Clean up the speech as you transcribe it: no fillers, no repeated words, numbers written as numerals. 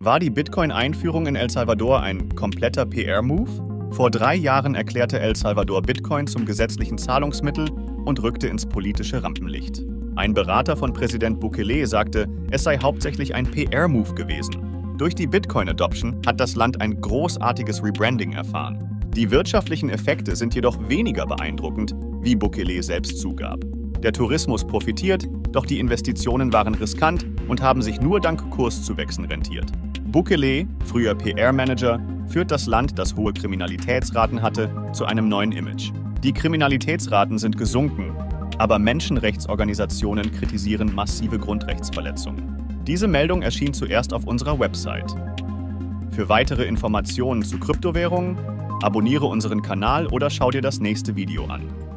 War die Bitcoin-Einführung in El Salvador ein kompletter PR-Move? Vor 3 Jahren erklärte El Salvador Bitcoin zum gesetzlichen Zahlungsmittel und rückte ins politische Rampenlicht. Ein Berater von Präsident Bukele sagte, es sei hauptsächlich ein PR-Move gewesen. Durch die Bitcoin-Adoption hat das Land ein großartiges Rebranding erfahren. Die wirtschaftlichen Effekte sind jedoch weniger beeindruckend, wie Bukele selbst zugab. Der Tourismus profitiert, doch die Investitionen waren riskant und haben sich nur dank Kurszuwächsen rentiert. Bukele, früher PR-Manager, führt das Land, das hohe Kriminalitätsraten hatte, zu einem neuen Image. Die Kriminalitätsraten sind gesunken, aber Menschenrechtsorganisationen kritisieren massive Grundrechtsverletzungen. Diese Meldung erschien zuerst auf unserer Website. Für weitere Informationen zu Kryptowährungen, abonniere unseren Kanal oder schau dir das nächste Video an.